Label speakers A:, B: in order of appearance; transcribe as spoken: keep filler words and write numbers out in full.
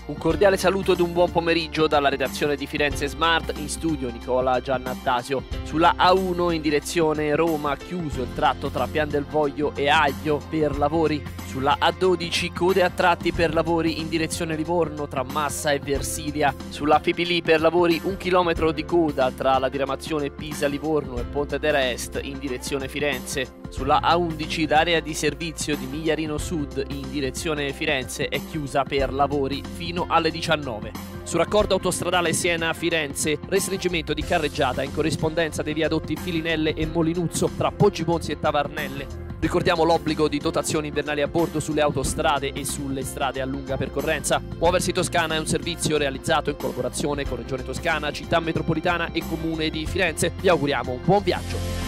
A: Un cordiale saluto ed un buon pomeriggio dalla redazione di Firenze Smart, in studio Nicola Giannattasio. Sulla A uno in direzione Roma chiuso il tratto tra Pian del Voglio e Aglio per lavori. Sulla A dodici code a tratti per lavori in direzione Livorno tra Massa e Versilia. Sulla Fipili per lavori un chilometro di coda tra la diramazione Pisa-Livorno e Pontedera Est in direzione Firenze. Sulla A undici l'area di servizio di Migliarino Sud in direzione Firenze è chiusa per lavori fino alle diciannove. Sul raccordo autostradale Siena-Firenze, restringimento di carreggiata in corrispondenza dei viadotti Filinelle e Molinuzzo tra Poggibonsi e Tavarnelle. Ricordiamo l'obbligo di dotazioni invernali a bordo sulle autostrade e sulle strade a lunga percorrenza. Muoversi Toscana è un servizio realizzato in collaborazione con Regione Toscana, Città Metropolitana e Comune di Firenze. Vi auguriamo un buon viaggio.